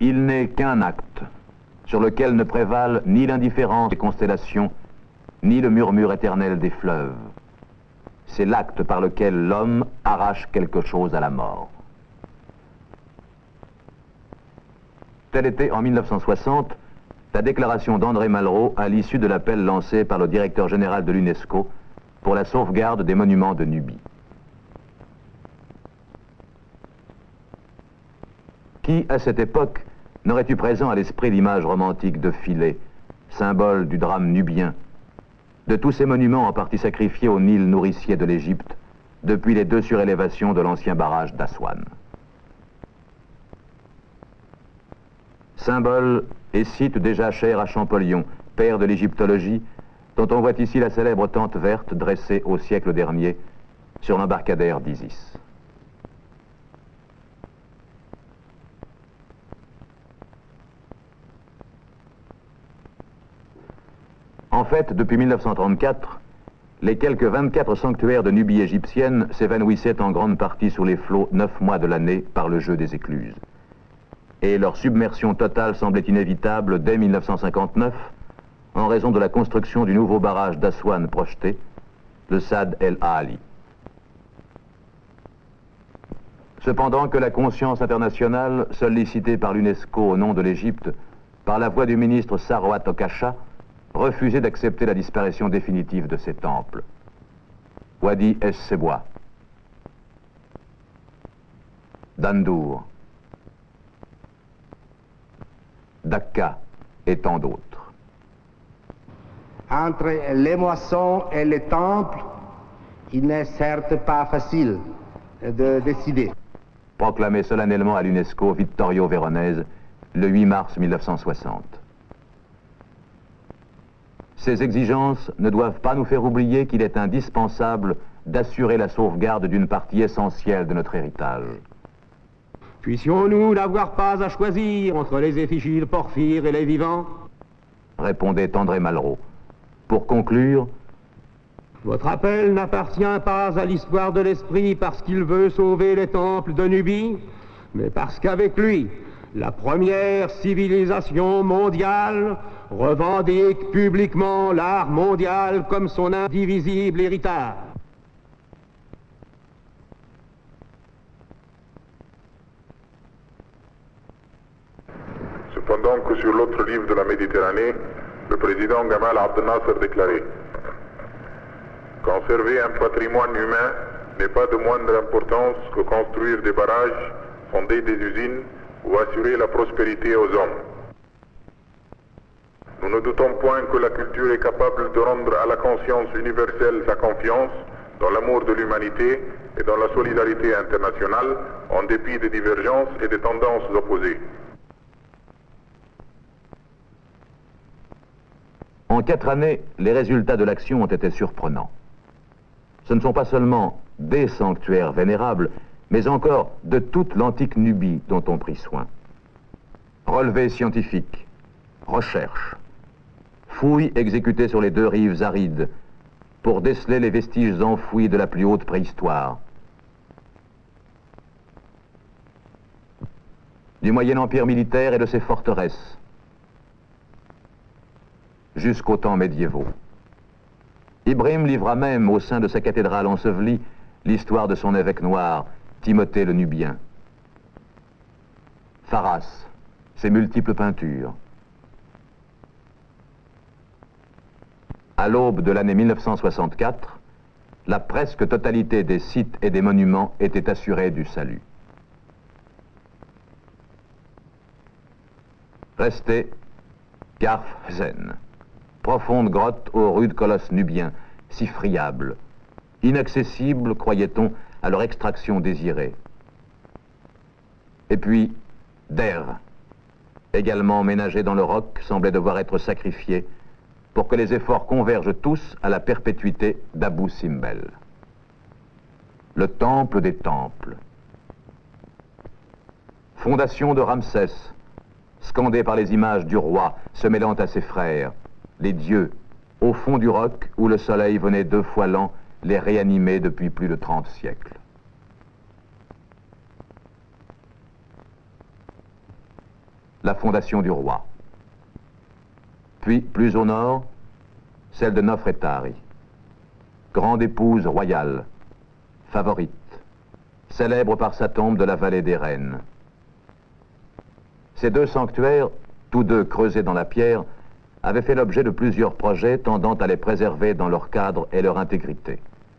Il n'est qu'un acte sur lequel ne prévalent ni l'indifférence des constellations, ni le murmure éternel des fleuves. C'est l'acte par lequel l'homme arrache quelque chose à la mort. Telle était en 1960 la déclaration d'André Malraux à l'issue de l'appel lancé par le directeur général de l'UNESCO pour la sauvegarde des monuments de Nubie. Qui, à cette époque, n'aurait eu présent à l'esprit l'image romantique de Philæ, symbole du drame nubien, de tous ces monuments en partie sacrifiés au Nil nourricier de l'Égypte, depuis les 2 surélévations de l'ancien barrage d'Aswan. Symbole et site déjà cher à Champollion, père de l'égyptologie, dont on voit ici la célèbre tente verte dressée au siècle dernier sur l'embarcadère d'Isis. En fait, depuis 1934, les quelques 24 sanctuaires de Nubie égyptienne s'évanouissaient en grande partie sous les flots 9 mois de l'année par le jeu des écluses. Et leur submersion totale semblait inévitable dès 1959, en raison de la construction du nouveau barrage d'Aswan projeté, le Sad El Aali. Cependant que la conscience internationale, sollicitée par l'UNESCO au nom de l'Égypte, par la voix du ministre Sarwat Okasha, refusait d'accepter la disparition définitive de ces temples. Wadi Es-Seboua, Dandour, Dacca et tant d'autres. Entre les moissons et les temples, il n'est certes pas facile de décider. Proclamé solennellement à l'UNESCO Vittorio Veronese le 8 mars 1960. Ces exigences ne doivent pas nous faire oublier qu'il est indispensable d'assurer la sauvegarde d'une partie essentielle de notre héritage. Puissions-nous n'avoir pas à choisir entre les effigies de Porphyre et les vivants? Répondait André Malraux. Pour conclure, votre appel n'appartient pas à l'histoire de l'esprit parce qu'il veut sauver les temples de Nubie, mais parce qu'avec lui, la première civilisation mondiale revendique publiquement l'art mondial comme son indivisible héritage. Cependant que sur l'autre rive de la Méditerranée, le président Gamal Abdel Nasser déclarait: conserver un patrimoine humain n'est pas de moindre importance que construire des barrages, fonder des usines ou assurer la prospérité aux hommes. Nous ne doutons point que la culture est capable de rendre à la conscience universelle sa confiance dans l'amour de l'humanité et dans la solidarité internationale, en dépit des divergences et des tendances opposées. En 4 années, les résultats de l'action ont été surprenants. Ce ne sont pas seulement des sanctuaires vénérables, mais encore de toute l'antique Nubie dont on prit soin. Relevés scientifiques, recherches, fouilles exécutées sur les 2 rives arides pour déceler les vestiges enfouis de la plus haute préhistoire. Du Moyen Empire militaire et de ses forteresses, jusqu'aux temps médiévaux. Ibrahim livra même au sein de sa cathédrale ensevelie l'histoire de son évêque noir, Timothée le Nubien. Pharas, ses multiples peintures. À l'aube de l'année 1964, la presque totalité des sites et des monuments était assurée du salut. Restait Karfzen, profonde grotte aux rudes colosses nubiens, si friables, inaccessibles, croyait-on, à leur extraction désirée. Et puis, Der, également ménagé dans le roc, semblait devoir être sacrifié pour que les efforts convergent tous à la perpétuité d'Abou Simbel. Le temple des temples. Fondation de Ramsès, scandée par les images du roi se mêlant à ses frères, les dieux, au fond du roc où le soleil venait 2 fois l'an les réanimer depuis plus de 30 siècles. la fondation du roi. Puis, plus au nord, celle de Nofretari, grande épouse royale, favorite, célèbre par sa tombe de la vallée des Reines. Ces deux sanctuaires, tous deux creusés dans la pierre, avaient fait l'objet de plusieurs projets tendant à les préserver dans leur cadre et leur intégrité.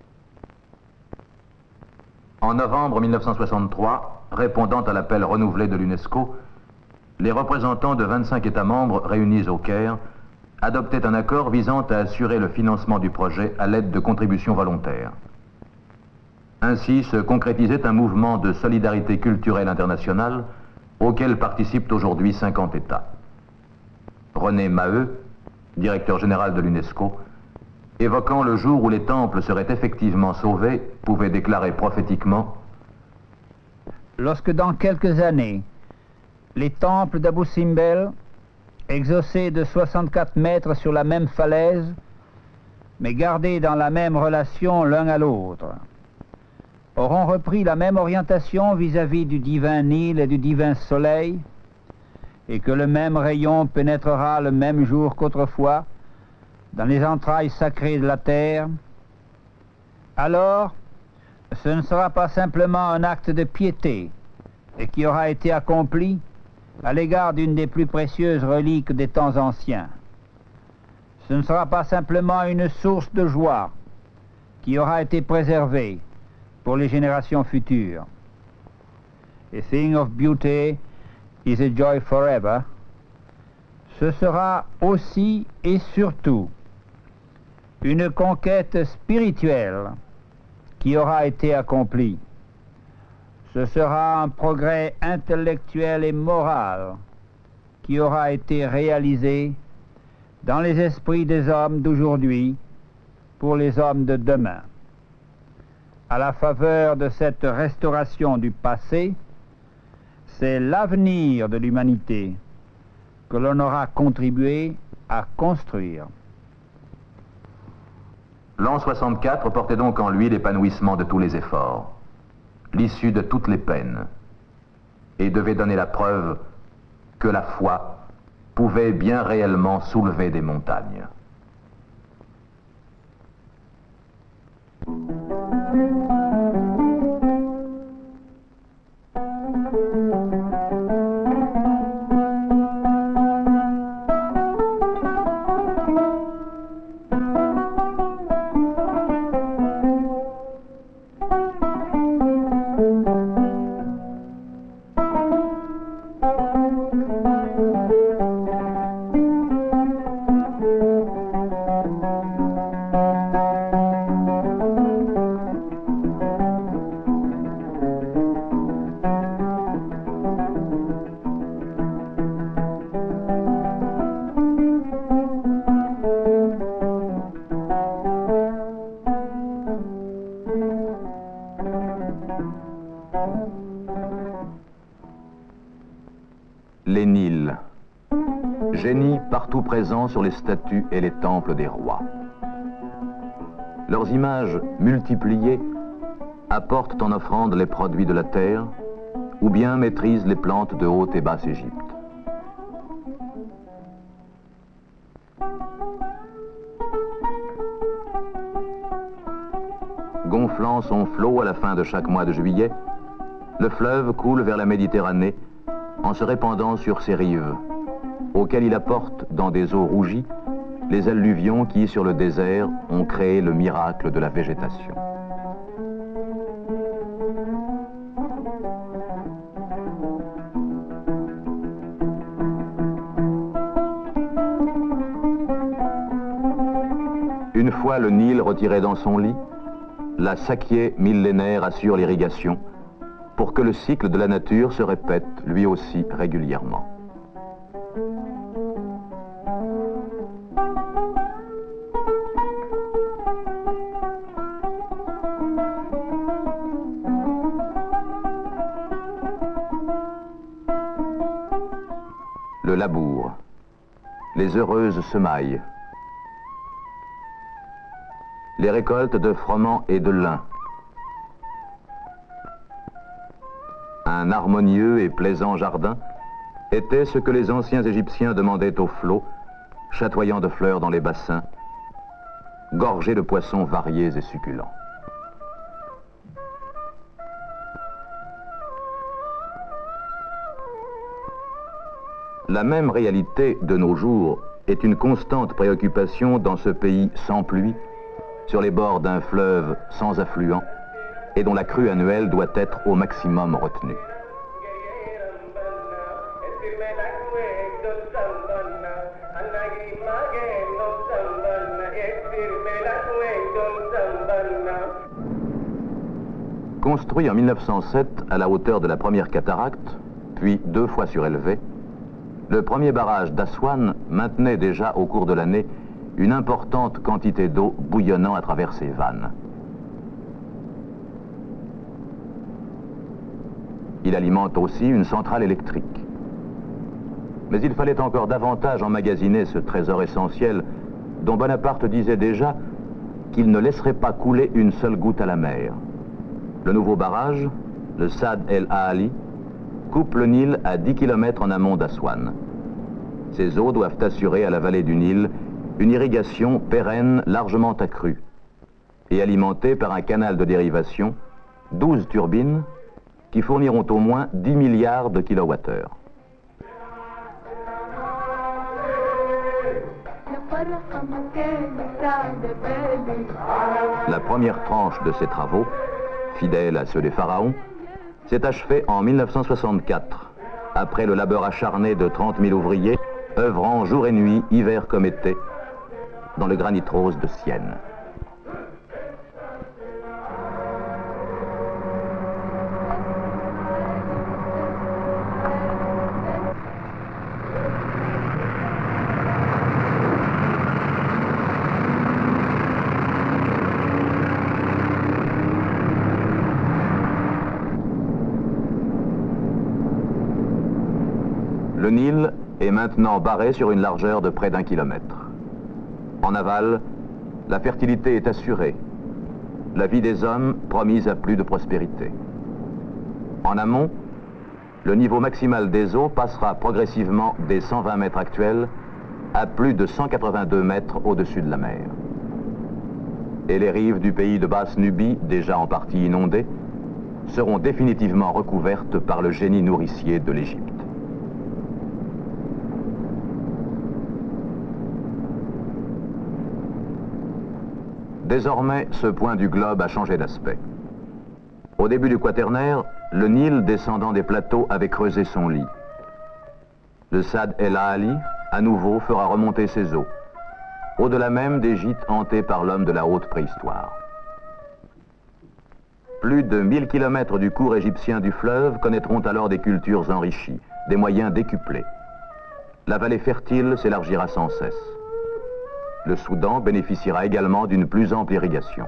En novembre 1963, répondant à l'appel renouvelé de l'UNESCO, les représentants de 25 États membres réunis au Caire adoptaient un accord visant à assurer le financement du projet à l'aide de contributions volontaires. Ainsi se concrétisait un mouvement de solidarité culturelle internationale auquel participent aujourd'hui 50 États. René Maheu, directeur général de l'UNESCO, évoquant le jour où les temples seraient effectivement sauvés, pouvait déclarer prophétiquement: lorsque dans quelques années, les temples d'Abou Simbel, exaucés de 64 mètres sur la même falaise, mais gardés dans la même relation l'un à l'autre, auront repris la même orientation vis-à-vis du divin Nil et du divin Soleil, et que le même rayon pénétrera le même jour qu'autrefois dans les entrailles sacrées de la terre, alors ce ne sera pas simplement un acte de piété et qui aura été accompli à l'égard d'une des plus précieuses reliques des temps anciens. Ce ne sera pas simplement une source de joie qui aura été préservée pour les générations futures. A thing of beauty is a joy forever. Ce sera aussi et surtout une conquête spirituelle qui aura été accomplie. Ce sera un progrès intellectuel et moral qui aura été réalisé dans les esprits des hommes d'aujourd'hui pour les hommes de demain. À la faveur de cette restauration du passé, c'est l'avenir de l'humanité que l'on aura contribué à construire. L'an 64 portait donc en lui l'épanouissement de tous les efforts, l'issue de toutes les peines, et devait donner la preuve que la foi pouvait bien réellement soulever des montagnes. Les Nils, génies partout présents sur les statues et les temples des rois. Leurs images multipliées apportent en offrande les produits de la terre ou bien maîtrisent les plantes de Haute et Basse Égypte. Gonflant son flot à la fin de chaque mois de juillet, le fleuve coule vers la Méditerranée en se répandant sur ses rives, auxquelles il apporte dans des eaux rougies les alluvions qui, sur le désert, ont créé le miracle de la végétation. Une fois le Nil retiré dans son lit, la Sakié millénaire assure l'irrigation pour que le cycle de la nature se répète lui aussi régulièrement. Le labour, les heureuses semailles, les récoltes de froment et de lin, un harmonieux et plaisant jardin était ce que les anciens Égyptiens demandaient aux flots, chatoyant de fleurs dans les bassins, gorgés de poissons variés et succulents. La même réalité de nos jours est une constante préoccupation dans ce pays sans pluie, sur les bords d'un fleuve sans affluent et dont la crue annuelle doit être au maximum retenue. Construit en 1907 à la hauteur de la première cataracte, puis 2 fois surélevé, le premier barrage d'Aswan maintenait déjà au cours de l'année une importante quantité d'eau bouillonnant à travers ses vannes. Il alimente aussi une centrale électrique. Mais il fallait encore davantage emmagasiner ce trésor essentiel dont Bonaparte disait déjà qu'il ne laisserait pas couler une seule goutte à la mer. Le nouveau barrage, le Sad El Ahali, coupe le Nil à 10 km en amont d'Aswan. Ces eaux doivent assurer à la vallée du Nil une irrigation pérenne largement accrue et alimentée par un canal de dérivation, 12 turbines qui fourniront au moins 10 milliards de kilowattheures. La première tranche de ces travaux, fidèle à ceux des pharaons, s'est achevée en 1964, après le labeur acharné de 30 000 ouvriers, œuvrant jour et nuit, hiver comme été, dans le granit rose de Sienne. Le Nil est maintenant barré sur une largeur de près d'1 kilomètre. En aval, la fertilité est assurée, la vie des hommes promise à plus de prospérité. En amont, le niveau maximal des eaux passera progressivement des 120 mètres actuels à plus de 182 mètres au-dessus de la mer. Et les rives du pays de Basse-Nubie, déjà en partie inondées, seront définitivement recouvertes par le génie nourricier de l'Égypte. Désormais, ce point du globe a changé d'aspect. Au début du Quaternaire, le Nil descendant des plateaux avait creusé son lit. Le Sad El Ahali, à nouveau, fera remonter ses eaux, au-delà même des gîtes hantés par l'homme de la haute préhistoire. Plus de 1000 kilomètres du cours égyptien du fleuve connaîtront alors des cultures enrichies, des moyens décuplés. La vallée fertile s'élargira sans cesse. Le Soudan bénéficiera également d'une plus ample irrigation.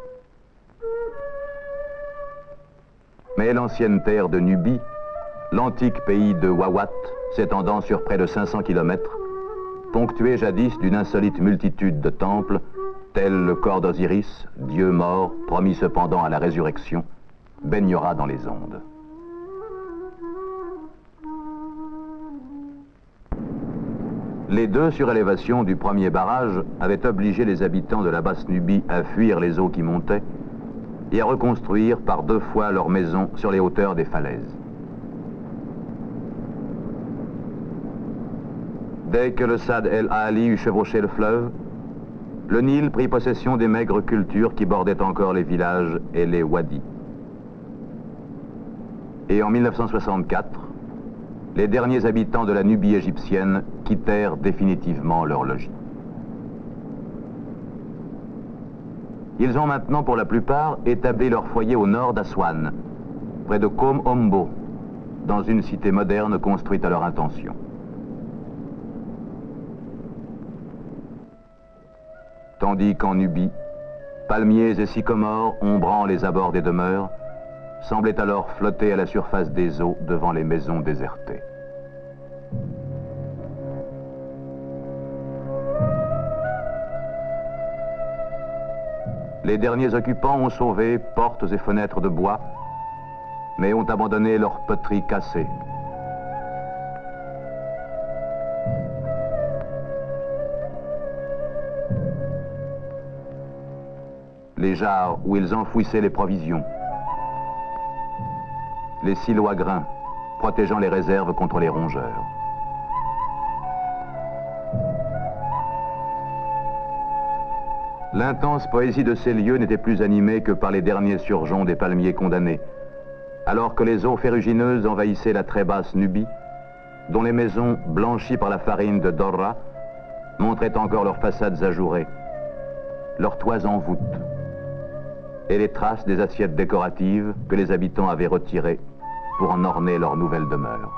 Mais l'ancienne terre de Nubie, l'antique pays de Wawat, s'étendant sur près de 500 km, ponctué jadis d'une insolite multitude de temples, tel le corps d'Osiris, dieu mort, promis cependant à la résurrection, baignera dans les ondes. Les 2 surélévations du premier barrage avaient obligé les habitants de la Basse-Nubie à fuir les eaux qui montaient et à reconstruire par 2 fois leurs maisons sur les hauteurs des falaises. Dès que le Sad El Ahali eut chevauché le fleuve, le Nil prit possession des maigres cultures qui bordaient encore les villages et les wadis. Et en 1964, les derniers habitants de la Nubie égyptienne quittèrent définitivement leur logis. Ils ont maintenant pour la plupart établi leur foyer au nord d'Aswan, près de Kom Ombo, dans une cité moderne construite à leur intention. Tandis qu'en Nubie, palmiers et sycomores ombrant les abords des demeures, semblaient alors flotter à la surface des eaux devant les maisons désertées. Les derniers occupants ont sauvé portes et fenêtres de bois, mais ont abandonné leurs poteries cassées. les jarres où ils enfouissaient les provisions, les silos à grains protégeant les réserves contre les rongeurs. L'intense poésie de ces lieux n'était plus animée que par les derniers surgeons des palmiers condamnés, alors que les eaux ferrugineuses envahissaient la très basse Nubie, dont les maisons, blanchies par la farine de Dorra, montraient encore leurs façades ajourées, leurs toits en voûte, et les traces des assiettes décoratives que les habitants avaient retirées pour en orner leur nouvelle demeure.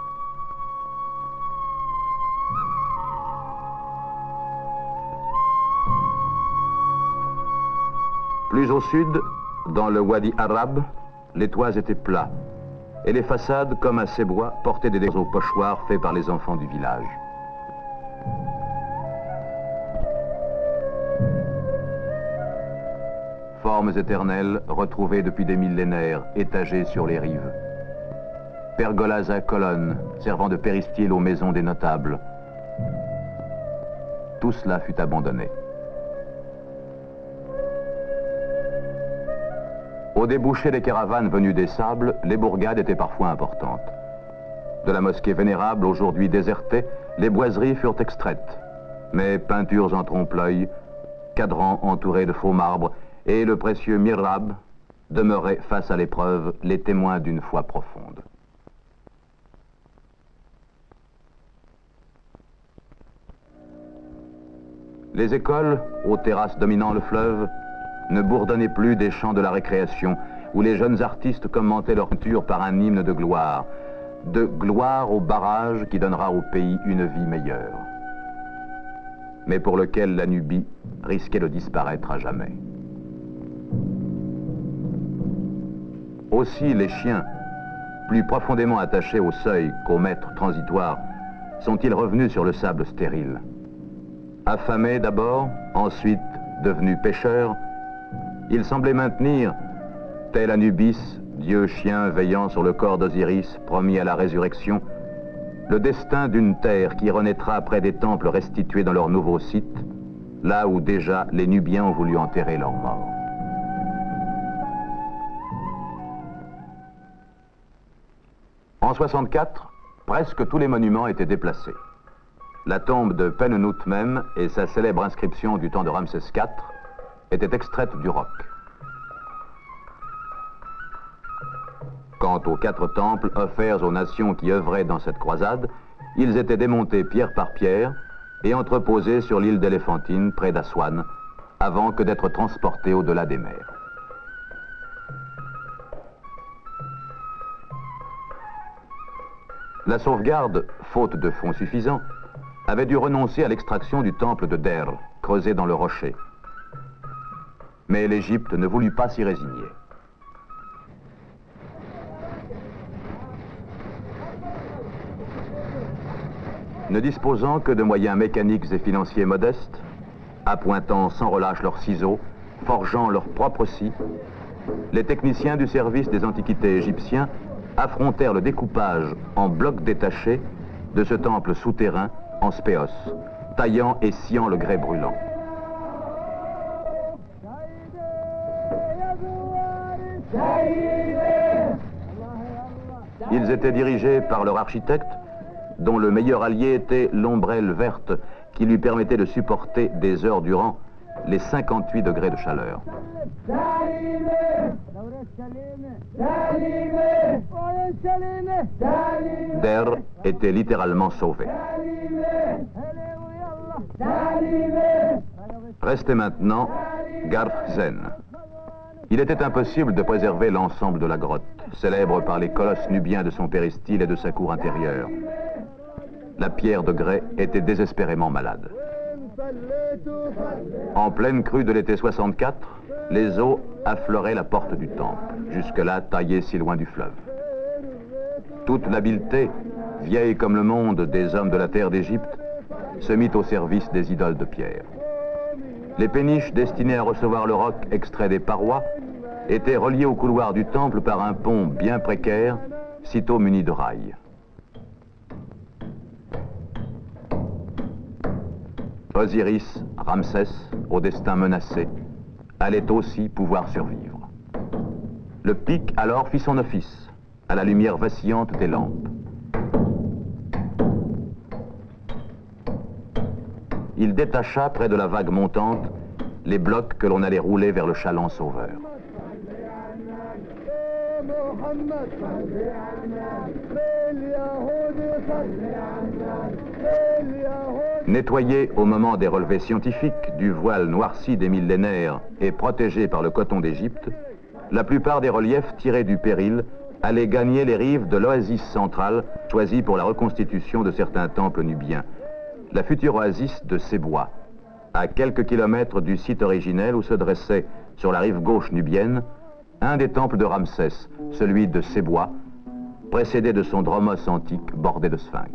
Plus au sud, dans le Wadi arabe, les toits étaient plats, et les façades, comme à ces bois, portaient des décors aux pochoirs faits par les enfants du village. Formes éternelles, retrouvées depuis des millénaires, étagées sur les rives. Pergolas à colonnes, servant de péristyle aux maisons des notables. Tout cela fut abandonné. Au débouché des caravanes venues des sables, les bourgades étaient parfois importantes. De la mosquée vénérable, aujourd'hui désertée, les boiseries furent extraites. Mais peintures en trompe-l'œil, cadrans entourés de faux marbres et le précieux mihrab demeuraient face à l'épreuve les témoins d'une foi profonde. Les écoles, aux terrasses dominant le fleuve, ne bourdonnaient plus des chants de la récréation, où les jeunes artistes commentaient leur peinture par un hymne de gloire au barrage qui donnera au pays une vie meilleure, mais pour lequel la Nubie risquait de disparaître à jamais. Aussi les chiens, plus profondément attachés au seuil qu'au maître transitoire, sont-ils revenus sur le sable stérile. Affamés d'abord, ensuite devenus pêcheurs, ils semblaient maintenir, tel Anubis, dieu chien veillant sur le corps d'Osiris promis à la résurrection, le destin d'une terre qui renaîtra après des temples restitués dans leur nouveau site, là où déjà les Nubiens ont voulu enterrer leurs morts. En 64, presque tous les monuments étaient déplacés. La tombe de Penenout même et sa célèbre inscription du temps de Ramsès IV étaient extraites du roc. Quant aux 4 temples offerts aux nations qui œuvraient dans cette croisade, ils étaient démontés pierre par pierre et entreposés sur l'île d'Éléphantine, près d'Aswan, avant que d'être transportés au-delà des mers. La sauvegarde, faute de fonds suffisants, avait dû renoncer à l'extraction du temple de Der, creusé dans le rocher. Mais l'Égypte ne voulut pas s'y résigner. Ne disposant que de moyens mécaniques et financiers modestes, appointant sans relâche leurs ciseaux, forgeant leurs propres scies, les techniciens du service des antiquités égyptiens affrontèrent le découpage en blocs détachés de ce temple souterrain en spéos, taillant et sciant le grès brûlant. Ils étaient dirigés par leur architecte, dont le meilleur allié était l'ombrelle verte qui lui permettait de supporter des heures durant les 58 degrés de chaleur. Der était littéralement sauvé. Restait maintenant Garzen. Il était impossible de préserver l'ensemble de la grotte, célèbre par les colosses nubiens de son péristyle et de sa cour intérieure. La pierre de grès était désespérément malade. En pleine crue de l'été 64, les eaux affleuraient la porte du temple, jusque-là taillée si loin du fleuve. Toute l'habileté, vieille comme le monde des hommes de la terre d'Égypte, se mit au service des idoles de pierre. Les péniches destinées à recevoir le roc extrait des parois étaient reliées au couloir du temple par un pont bien précaire, sitôt muni de rails. Osiris, Ramsès, au destin menacé, allait aussi pouvoir survivre. Le pic alors fit son office, à la lumière vacillante des lampes. Il détacha près de la vague montante les blocs que l'on allait rouler vers le chaland sauveur. Nettoyé au moment des relevés scientifiques du voile noirci des millénaires et protégé par le coton d'Égypte, la plupart des reliefs tirés du péril allaient gagner les rives de l'oasis centrale choisie pour la reconstitution de certains temples nubiens, la future oasis de Sebois, à quelques kilomètres du site originel où se dressait, sur la rive gauche nubienne, un des temples de Ramsès, celui de Sebois, précédé de son dromos antique bordé de sphinx.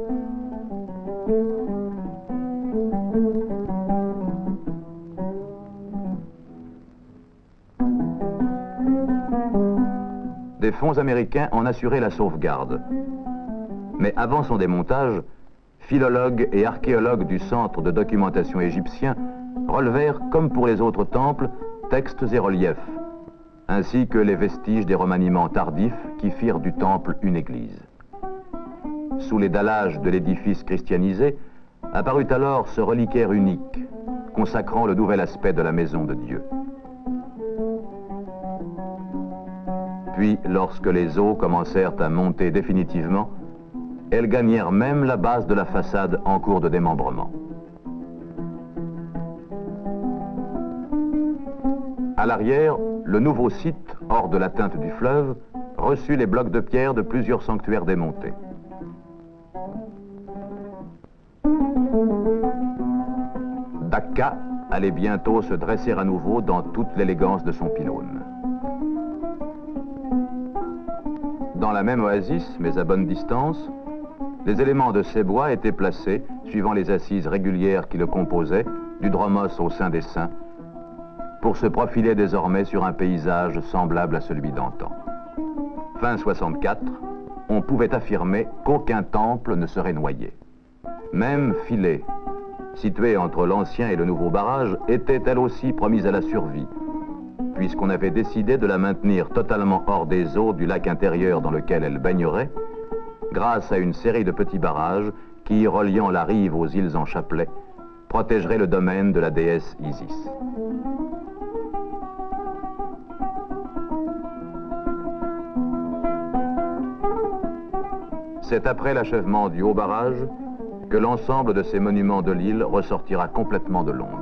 Des fonds américains en assuraient la sauvegarde. Mais avant son démontage, philologues et archéologues du Centre de documentation égyptien relevèrent, comme pour les autres temples, textes et reliefs, ainsi que les vestiges des remaniements tardifs qui firent du temple une église. Sous les dallages de l'édifice christianisé, apparut alors ce reliquaire unique, consacrant le nouvel aspect de la maison de Dieu. Puis, lorsque les eaux commencèrent à monter définitivement, elles gagnèrent même la base de la façade en cours de démembrement. À l'arrière, le nouveau site, hors de l'atteinte du fleuve, reçut les blocs de pierre de plusieurs sanctuaires démontés. Dacca allait bientôt se dresser à nouveau dans toute l'élégance de son pylône. Dans la même oasis, mais à bonne distance, les éléments de Sebois étaient placés, suivant les assises régulières qui le composaient, du dromos au sein des saints, pour se profiler désormais sur un paysage semblable à celui d'antan. Fin 64, on pouvait affirmer qu'aucun temple ne serait noyé. Même Philae, située entre l'ancien et le nouveau barrage, était elle aussi promise à la survie, puisqu'on avait décidé de la maintenir totalement hors des eaux du lac intérieur dans lequel elle baignerait, grâce à une série de petits barrages qui, reliant la rive aux îles en chapelet, protégeraient le domaine de la déesse Isis. C'est après l'achèvement du haut barrage que l'ensemble de ces monuments de l'île ressortira complètement de l'onde.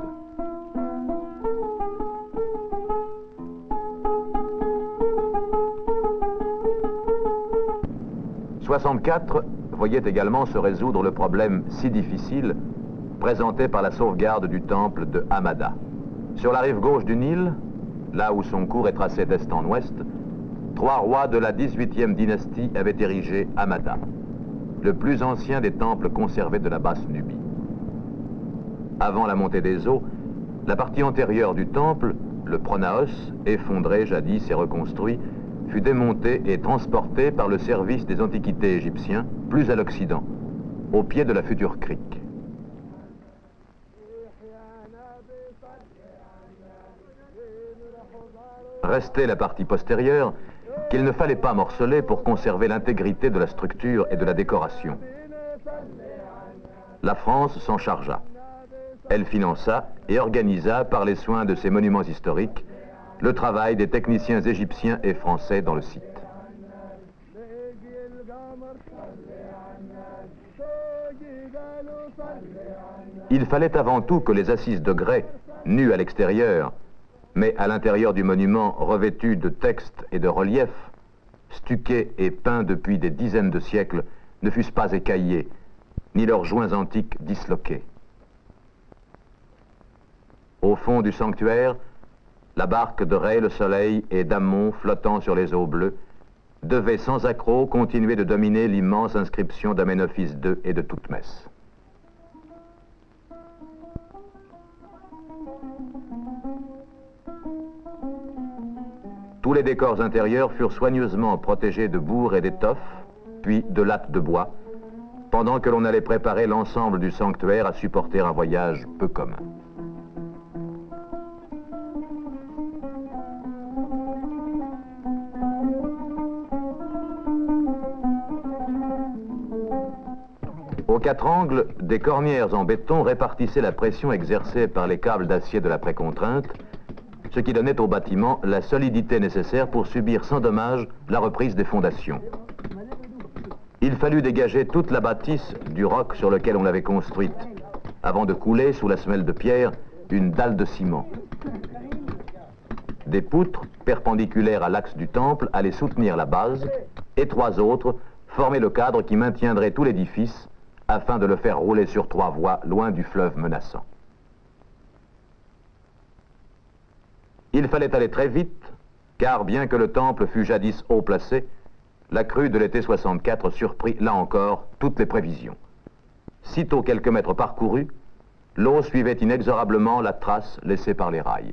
« 64 voyait également se résoudre le problème si difficile présenté par la sauvegarde du temple de Hamada. Sur la rive gauche du Nil, là où son cours est tracé d'est en ouest, 3 rois de la 18e dynastie avaient érigé Hamada, le plus ancien des temples conservés de la basse Nubie. Avant la montée des eaux, la partie antérieure du temple, le pronaos, effondré jadis et reconstruit, fut démonté et transporté par le service des antiquités égyptiens, plus à l'occident, au pied de la future crique. Restait la partie postérieure, qu'il ne fallait pas morceler pour conserver l'intégrité de la structure et de la décoration. La France s'en chargea. Elle finança et organisa, par les soins de ses monuments historiques, le travail des techniciens égyptiens et français dans le site. Il fallait avant tout que les assises de grès, nues à l'extérieur, mais à l'intérieur du monument revêtu de textes et de reliefs, stuqués et peints depuis des dizaines de siècles, ne fussent pas écaillés, ni leurs joints antiques disloqués. Au fond du sanctuaire, la barque de Ré, le Soleil et d'Ammon flottant sur les eaux bleues devait sans accroc continuer de dominer l'immense inscription d'Aménophis II et de Toutmès. Tous les décors intérieurs furent soigneusement protégés de bourres et d'étoffes, puis de lattes de bois, pendant que l'on allait préparer l'ensemble du sanctuaire à supporter un voyage peu commun. Aux quatre angles, des cornières en béton répartissaient la pression exercée par les câbles d'acier de la précontrainte, ce qui donnait au bâtiment la solidité nécessaire pour subir sans dommage la reprise des fondations. Il fallut dégager toute la bâtisse du roc sur lequel on l'avait construite, avant de couler sous la semelle de pierre une dalle de ciment. Des poutres perpendiculaires à l'axe du temple allaient soutenir la base, et trois autres formaient le cadre qui maintiendrait tout l'édifice afin de le faire rouler sur trois voies loin du fleuve menaçant. Il fallait aller très vite, car bien que le temple fût jadis haut placé, la crue de l'été 64 surprit, là encore, toutes les prévisions. Sitôt quelques mètres parcourus, l'eau suivait inexorablement la trace laissée par les rails.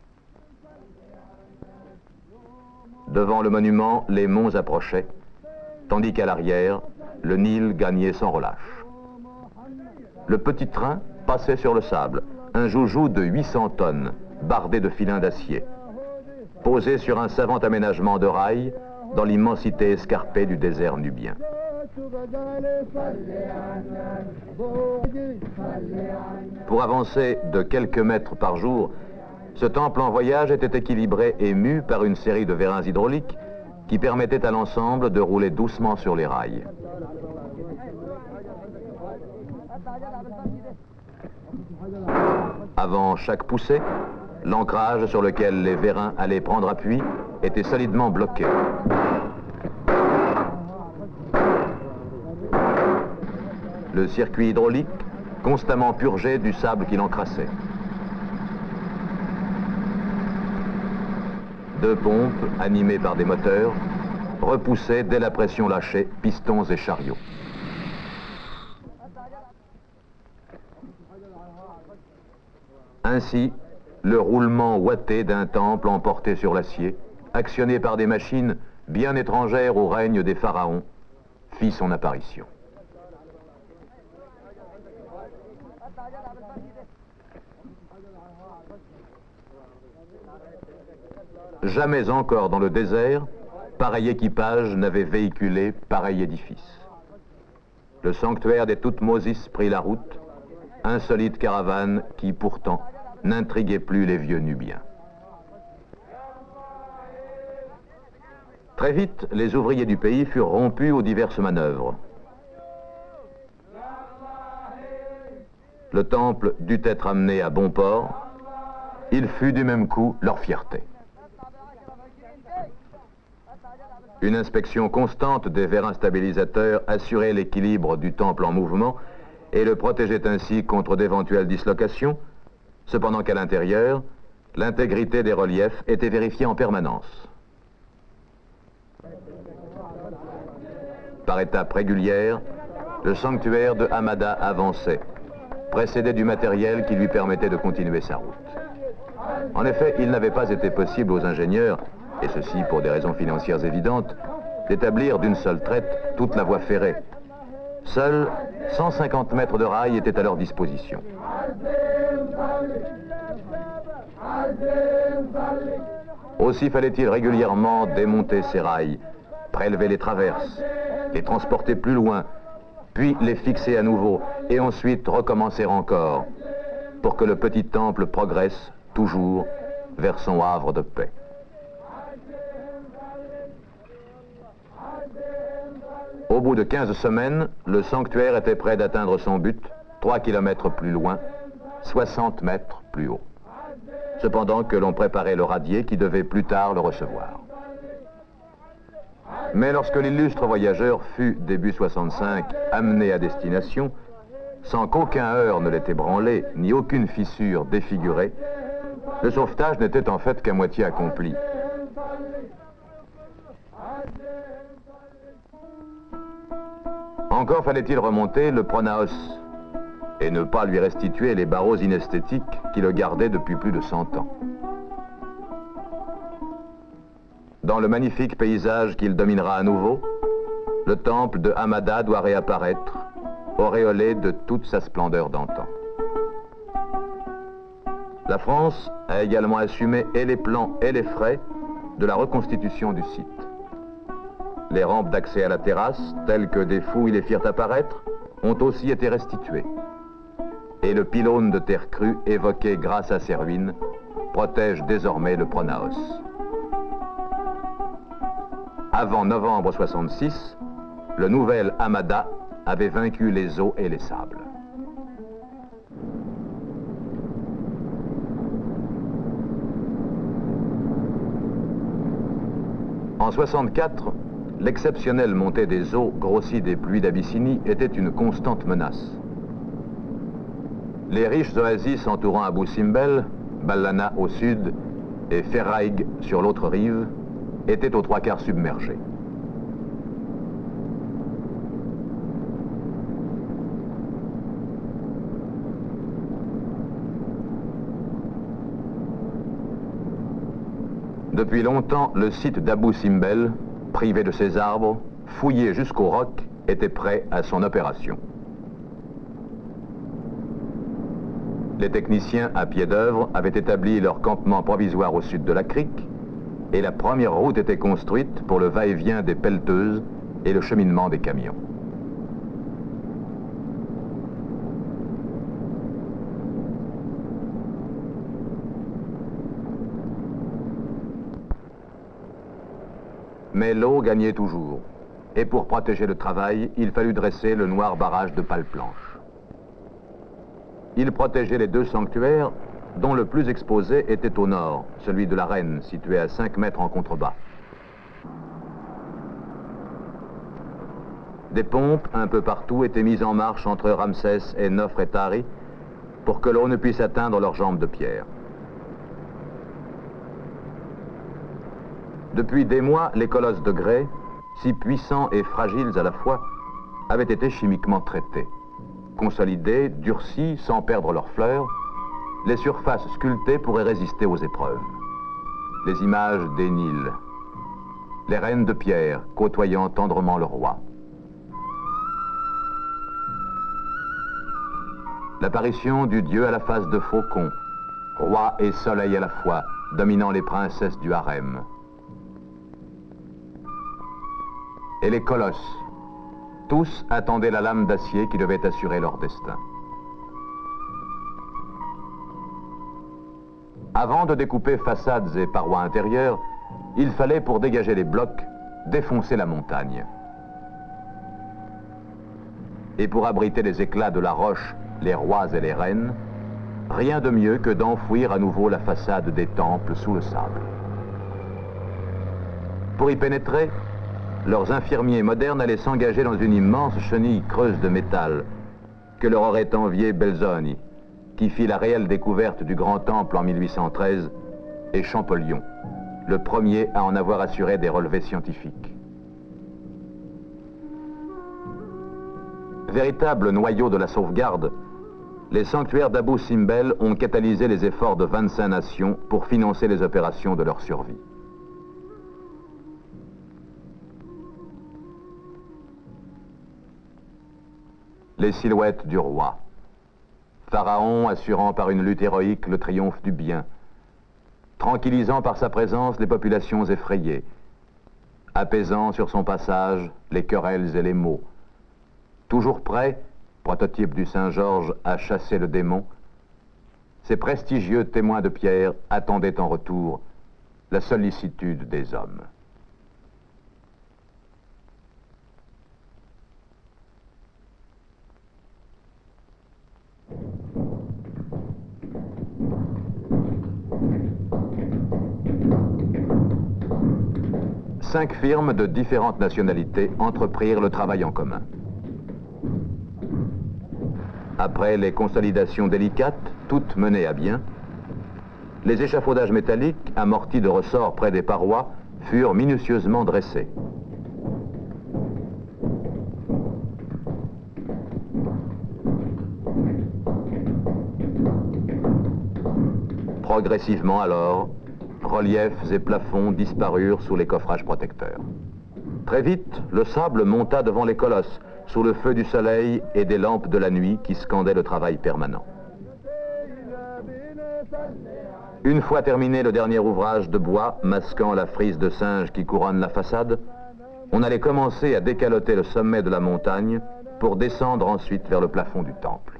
Devant le monument, les monts approchaient, tandis qu'à l'arrière, le Nil gagnait sans relâche. Le petit train passait sur le sable, un joujou de 800 tonnes, bardé de filins d'acier, posé sur un savant aménagement de rails dans l'immensité escarpée du désert nubien. Pour avancer de quelques mètres par jour, ce temple en voyage était équilibré et mu par une série de vérins hydrauliques qui permettaient à l'ensemble de rouler doucement sur les rails. Avant chaque poussée, l'ancrage sur lequel les vérins allaient prendre appui était solidement bloqué. Le circuit hydraulique constamment purgé du sable qui l'encrassait. Deux pompes, animées par des moteurs, repoussaient dès la pression lâchée pistons et chariots. Ainsi, le roulement ouaté d'un temple emporté sur l'acier, actionné par des machines bien étrangères au règne des pharaons, fit son apparition. Jamais encore dans le désert, pareil équipage n'avait véhiculé pareil édifice. Le sanctuaire des Thoutmosis prit la route, insolite caravane qui, pourtant, n'intriguait plus les vieux Nubiens. Très vite, les ouvriers du pays furent rompus aux diverses manœuvres. Le temple dut être amené à bon port. Il fut du même coup leur fierté. Une inspection constante des vérins stabilisateurs assurait l'équilibre du temple en mouvement et le protégeait ainsi contre d'éventuelles dislocations, cependant qu'à l'intérieur, l'intégrité des reliefs était vérifiée en permanence. Par étapes régulières, le sanctuaire de Hamada avançait, précédé du matériel qui lui permettait de continuer sa route. En effet, il n'avait pas été possible aux ingénieurs, et ceci pour des raisons financières évidentes, d'établir d'une seule traite toute la voie ferrée. Seuls 150 mètres de rails étaient à leur disposition. Aussi fallait-il régulièrement démonter ces rails, prélever les traverses, les transporter plus loin, puis les fixer à nouveau, et ensuite recommencer encore, pour que le petit temple progresse toujours vers son havre de paix. Au bout de 15 semaines, le sanctuaire était prêt d'atteindre son but, 3 kilomètres plus loin, 60 mètres plus haut. Cependant que l'on préparait le radier qui devait plus tard le recevoir. Mais lorsque l'illustre voyageur fut, début 65, amené à destination, sans qu'aucun heurt ne l'ait ébranlé, ni aucune fissure défigurée, le sauvetage n'était en fait qu'à moitié accompli. Encore fallait-il remonter le pronaos et ne pas lui restituer les barreaux inesthétiques qui le gardaient depuis plus de 100 ans. Dans le magnifique paysage qu'il dominera à nouveau, le temple de Hamada doit réapparaître, auréolé de toute sa splendeur d'antan. La France a également assumé et les plans et les frais de la reconstitution du site. Les rampes d'accès à la terrasse, telles que des fouilles les firent apparaître, ont aussi été restitués. Et le pylône de terre crue, évoqué grâce à ces ruines, protège désormais le pronaos. Avant novembre 66, le nouvel Hamada avait vaincu les eaux et les sables. En 64, l'exceptionnelle montée des eaux, grossie des pluies d'Abyssinie, était une constante menace. Les riches oasis entourant Abou Simbel, Ballana au sud et Ferraïg sur l'autre rive, étaient aux 3/4 submergés. Depuis longtemps, le site d'Abou Simbel, privé de ses arbres, fouillé jusqu'au roc, était prêt à son opération. Les techniciens à pied d'œuvre avaient établi leur campement provisoire au sud de la crique et la première route était construite pour le va-et-vient des pelleteuses et le cheminement des camions. Mais l'eau gagnait toujours. Et pour protéger le travail, il fallut dresser le noir barrage de pales planches. Il protégeait les 2 sanctuaires, dont le plus exposé était au nord, celui de la Reine, situé à 5 mètres en contrebas. Des pompes un peu partout étaient mises en marche entre Ramsès et Nofretari pour que l'eau ne puisse atteindre leurs jambes de pierre. Depuis des mois, les colosses de grès, si puissants et fragiles à la fois, avaient été chimiquement traités. Consolidés, durcis, sans perdre leurs fleurs, les surfaces sculptées pourraient résister aux épreuves. Les images des Nils, les reines de pierre côtoyant tendrement le roi. L'apparition du dieu à la face de faucon, roi et soleil à la fois, dominant les princesses du harem. Et les colosses, tous attendaient la lame d'acier qui devait assurer leur destin. Avant de découper façades et parois intérieures, il fallait, pour dégager les blocs, défoncer la montagne. Et pour abriter les éclats de la roche, les rois et les reines, rien de mieux que d'enfouir à nouveau la façade des temples sous le sable. Pour y pénétrer, leurs infirmiers modernes allaient s'engager dans une immense chenille creuse de métal que leur aurait envié Belzoni, qui fit la réelle découverte du grand temple en 1813, et Champollion, le premier à en avoir assuré des relevés scientifiques. Véritable noyau de la sauvegarde, les sanctuaires d'Abou Simbel ont catalysé les efforts de 25 nations pour financer les opérations de leur survie. Les silhouettes du roi. Pharaon assurant par une lutte héroïque le triomphe du bien, tranquillisant par sa présence les populations effrayées, apaisant sur son passage les querelles et les maux, toujours prêt, prototype du Saint-Georges, à chasser le démon, ces prestigieux témoins de pierre attendaient en retour la sollicitude des hommes. Cinq firmes de différentes nationalités entreprirent le travail en commun. Après les consolidations délicates, toutes menées à bien, les échafaudages métalliques, amortis de ressorts près des parois, furent minutieusement dressés. Progressivement alors, reliefs et plafonds disparurent sous les coffrages protecteurs. Très vite, le sable monta devant les colosses, sous le feu du soleil et des lampes de la nuit qui scandaient le travail permanent. Une fois terminé le dernier ouvrage de bois masquant la frise de singe qui couronne la façade, on allait commencer à décaloter le sommet de la montagne pour descendre ensuite vers le plafond du temple.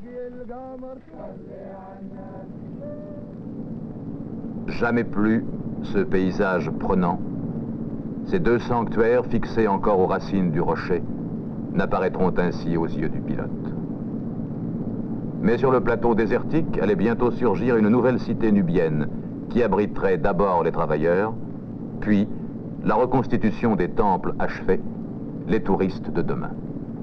Jamais plus ce paysage prenant, ces deux sanctuaires fixés encore aux racines du rocher, n'apparaîtront ainsi aux yeux du pilote. Mais sur le plateau désertique allait bientôt surgir une nouvelle cité nubienne qui abriterait d'abord les travailleurs, puis, la reconstitution des temples achevée, les touristes de demain.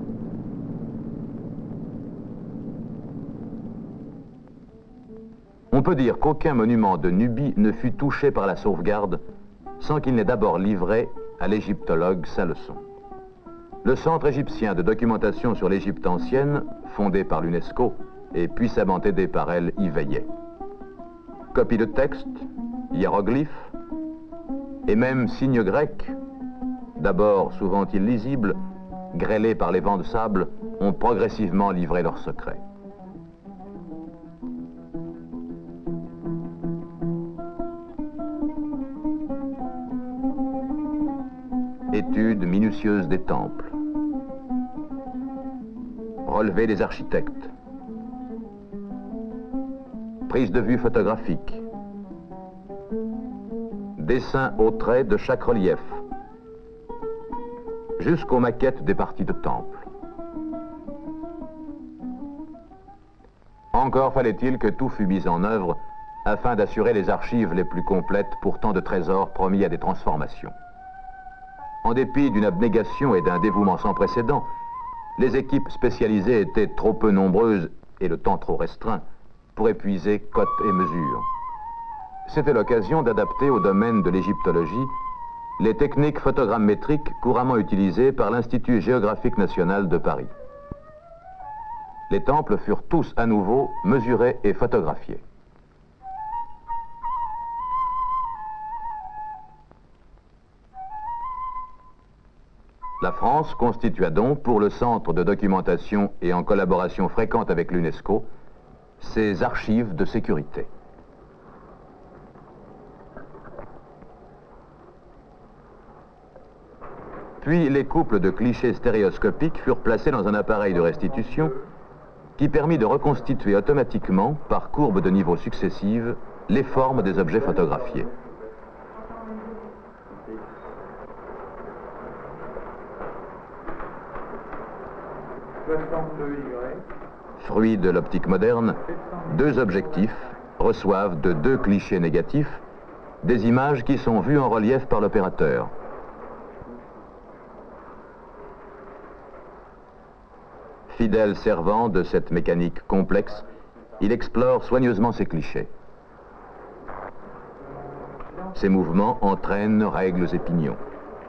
On peut dire qu'aucun monument de Nubie ne fut touché par la sauvegarde sans qu'il n'ait d'abord livré à l'égyptologue sa leçon. Le Centre égyptien de documentation sur l'Égypte ancienne, fondé par l'UNESCO et puissamment aidé par elle, y veillait. Copies de textes, hiéroglyphes et même signes grecs, d'abord souvent illisibles, grêlés par les vents de sable, ont progressivement livré leurs secrets. Étude minutieuse des temples, relevé des architectes, prise de vue photographique, dessin au trait de chaque relief, jusqu'aux maquettes des parties de temple. Encore fallait-il que tout fût mis en œuvre afin d'assurer les archives les plus complètes pour tant de trésors promis à des transformations. En dépit d'une abnégation et d'un dévouement sans précédent, les équipes spécialisées étaient trop peu nombreuses et le temps trop restreint pour épuiser cotes et mesures. C'était l'occasion d'adapter au domaine de l'égyptologie les techniques photogrammétriques couramment utilisées par l'Institut géographique national de Paris. Les temples furent tous à nouveau mesurés et photographiés. La France constitua donc, pour le Centre de documentation et en collaboration fréquente avec l'UNESCO, ses archives de sécurité. Puis les couples de clichés stéréoscopiques furent placés dans un appareil de restitution qui permit de reconstituer automatiquement, par courbes de niveau successives, les formes des objets photographiés. Fruit de l'optique moderne, deux objectifs reçoivent de deux clichés négatifs des images qui sont vues en relief par l'opérateur. Fidèle servant de cette mécanique complexe, il explore soigneusement ses clichés. Ses mouvements entraînent règles et pignons.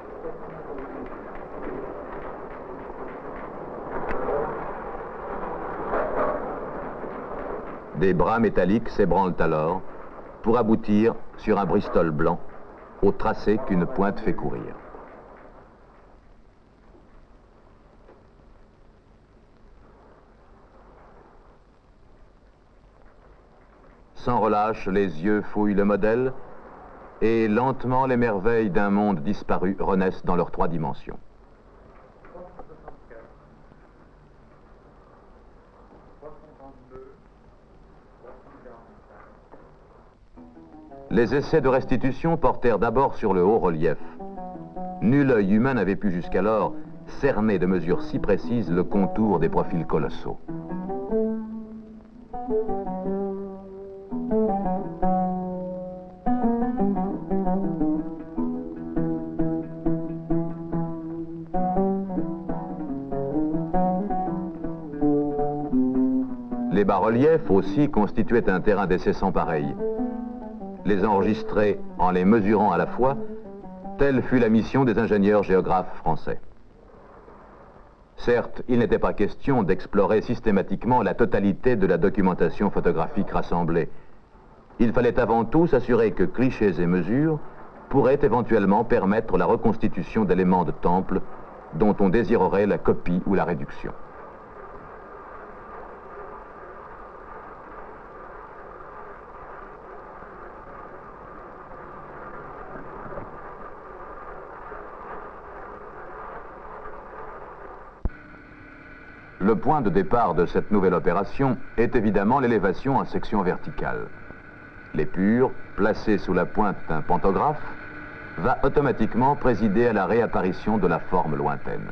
Des bras métalliques s'ébranlent alors pour aboutir sur un bristol blanc au tracé qu'une pointe fait courir. Sans relâche, les yeux fouillent le modèle et lentement les merveilles d'un monde disparu renaissent dans leurs trois dimensions. Les essais de restitution portèrent d'abord sur le haut relief. Nul œil humain n'avait pu jusqu'alors cerner de mesure si précise le contour des profils colossaux. Les bas-reliefs aussi constituaient un terrain d'essai sans pareil. Les enregistrer en les mesurant à la fois, telle fut la mission des ingénieurs géographes français. Certes, il n'était pas question d'explorer systématiquement la totalité de la documentation photographique rassemblée. Il fallait avant tout s'assurer que clichés et mesures pourraient éventuellement permettre la reconstitution d'éléments de temple dont on désirerait la copie ou la réduction. Le point de départ de cette nouvelle opération est évidemment l'élévation en section verticale. L'épure, placée sous la pointe d'un pantographe, va automatiquement présider à la réapparition de la forme lointaine.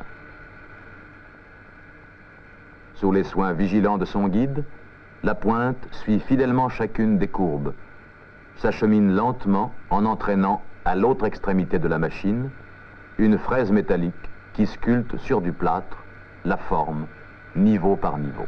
Sous les soins vigilants de son guide, la pointe suit fidèlement chacune des courbes, s'achemine lentement en entraînant à l'autre extrémité de la machine une fraise métallique qui sculpte sur du plâtre la forme, niveau par niveau.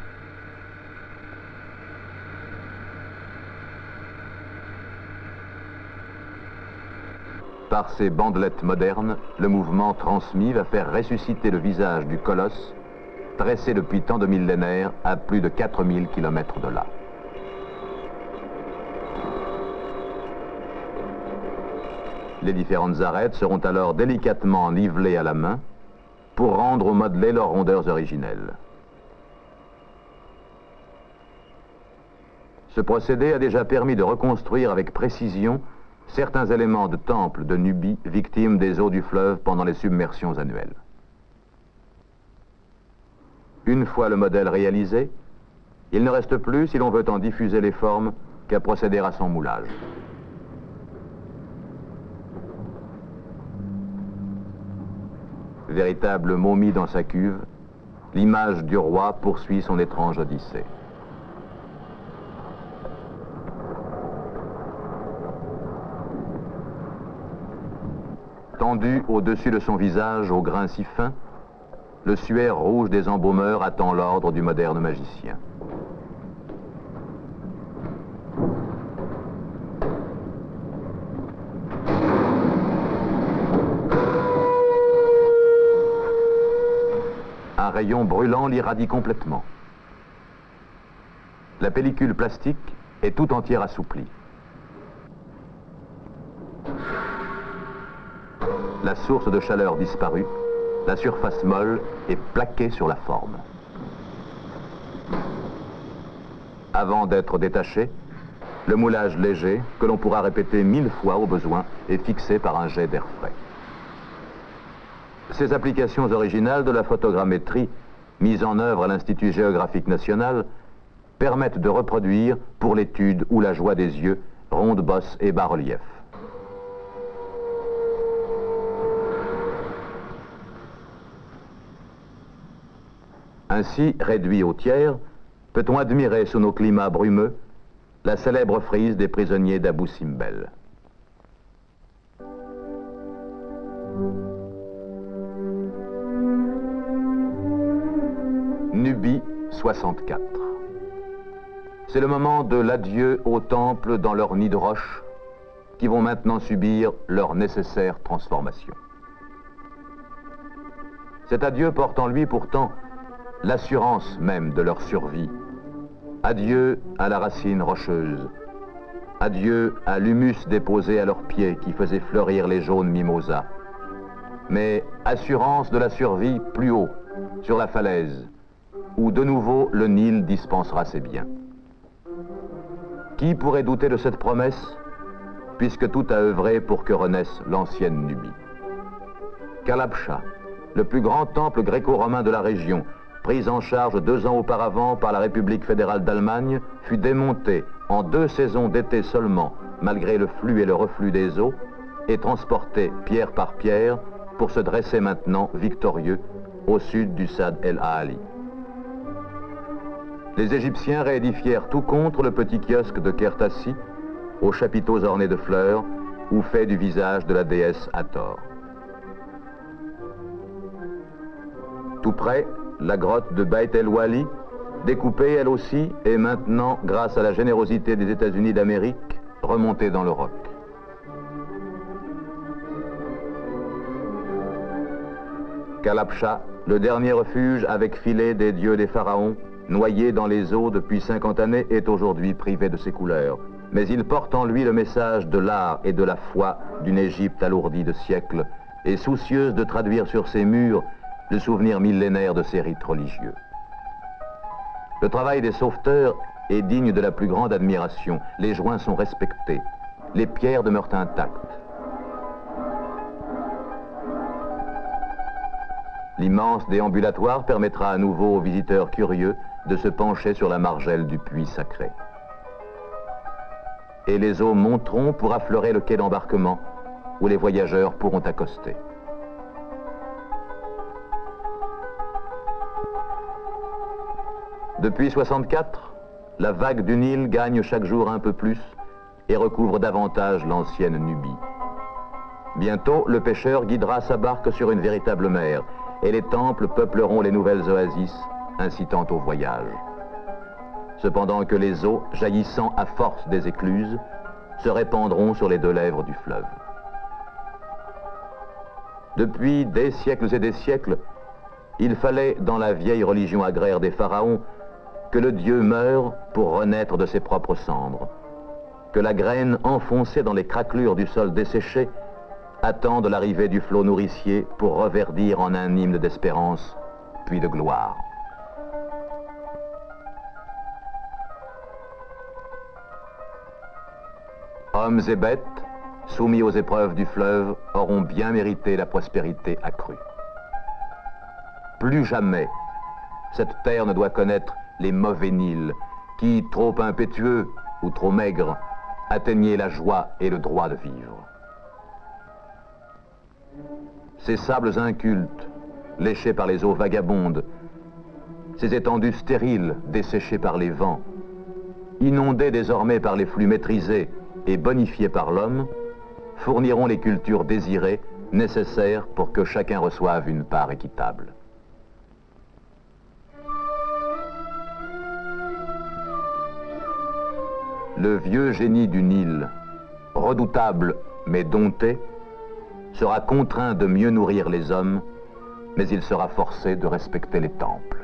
Par ces bandelettes modernes, le mouvement transmis va faire ressusciter le visage du colosse, dressé depuis tant de millénaires à plus de 4000 km de là. Les différentes arêtes seront alors délicatement nivelées à la main pour rendre au modelé leurs rondeurs originelles. Ce procédé a déjà permis de reconstruire avec précision certains éléments de temples de Nubie victimes des eaux du fleuve pendant les submersions annuelles. Une fois le modèle réalisé, il ne reste plus, si l'on veut en diffuser les formes, qu'à procéder à son moulage. Véritable momie dans sa cuve, l'image du roi poursuit son étrange odyssée. Tendu au-dessus de son visage au grain si fin, le suaire rouge des embaumeurs attend l'ordre du moderne magicien. Un rayon brûlant l'irradie complètement. La pellicule plastique est tout entière assouplie. La source de chaleur disparue, la surface molle est plaquée sur la forme. Avant d'être détaché, le moulage léger, que l'on pourra répéter 1000 fois au besoin, est fixé par un jet d'air frais. Ces applications originales de la photogrammétrie, mises en œuvre à l'Institut géographique national, permettent de reproduire, pour l'étude ou la joie des yeux, rondes bosses et bas-reliefs. Ainsi, réduit au tiers, peut-on admirer sous nos climats brumeux la célèbre frise des prisonniers d'Abou Simbel. Nubie 64. C'est le moment de l'adieu aux temples dans leur nid de roche qui vont maintenant subir leur nécessaire transformation. Cet adieu porte en lui pourtant l'assurance même de leur survie. Adieu à la racine rocheuse. Adieu à l'humus déposé à leurs pieds qui faisait fleurir les jaunes mimosas. Mais assurance de la survie plus haut, sur la falaise, où de nouveau le Nil dispensera ses biens. Qui pourrait douter de cette promesse, puisque tout a œuvré pour que renaisse l'ancienne Nubie? Kalabcha, le plus grand temple gréco-romain de la région, pris en charge 2 ans auparavant par la République fédérale d'Allemagne, fut démonté en 2 saisons d'été seulement, malgré le flux et le reflux des eaux, et transporté pierre par pierre pour se dresser maintenant victorieux au sud du Sad el-Aali. Les Égyptiens réédifièrent tout contre le petit kiosque de Kertassi, aux chapiteaux ornés de fleurs, ou fait du visage de la déesse Hathor. Tout près, la grotte de Beit el-Wali, découpée elle aussi, est maintenant, grâce à la générosité des États-Unis d'Amérique, remontée dans le roc. Kalabcha, le dernier refuge avec filet des dieux des pharaons, noyé dans les eaux depuis 50 années, est aujourd'hui privé de ses couleurs. Mais il porte en lui le message de l'art et de la foi d'une Égypte alourdie de siècles et soucieuse de traduire sur ses murs le souvenir millénaire de ses rites religieux. Le travail des sauveteurs est digne de la plus grande admiration. Les joints sont respectés. Les pierres demeurent intactes. L'immense déambulatoire permettra à nouveau aux visiteurs curieux de se pencher sur la margelle du puits sacré. Et les eaux monteront pour affleurer le quai d'embarquement où les voyageurs pourront accoster. Depuis 1964, la vague du Nil gagne chaque jour un peu plus et recouvre davantage l'ancienne Nubie. Bientôt, le pêcheur guidera sa barque sur une véritable mer et les temples peupleront les nouvelles oasis, incitant au voyage. Cependant que les eaux, jaillissant à force des écluses, se répandront sur les deux lèvres du fleuve. Depuis des siècles et des siècles, il fallait, dans la vieille religion agraire des pharaons, que le Dieu meure pour renaître de ses propres cendres, que la graine enfoncée dans les craquelures du sol desséché attende l'arrivée du flot nourricier pour reverdir en un hymne d'espérance, puis de gloire. Hommes et bêtes, soumis aux épreuves du fleuve, auront bien mérité la prospérité accrue. Plus jamais, cette terre ne doit connaître les mauvais Nils qui, trop impétueux ou trop maigres, atteignaient la joie et le droit de vivre. Ces sables incultes, léchés par les eaux vagabondes, ces étendues stériles desséchées par les vents, inondées désormais par les flux maîtrisés et bonifiés par l'homme, fourniront les cultures désirées nécessaires pour que chacun reçoive une part équitable. Le vieux génie du Nil, redoutable mais dompté, sera contraint de mieux nourrir les hommes, mais il sera forcé de respecter les temples.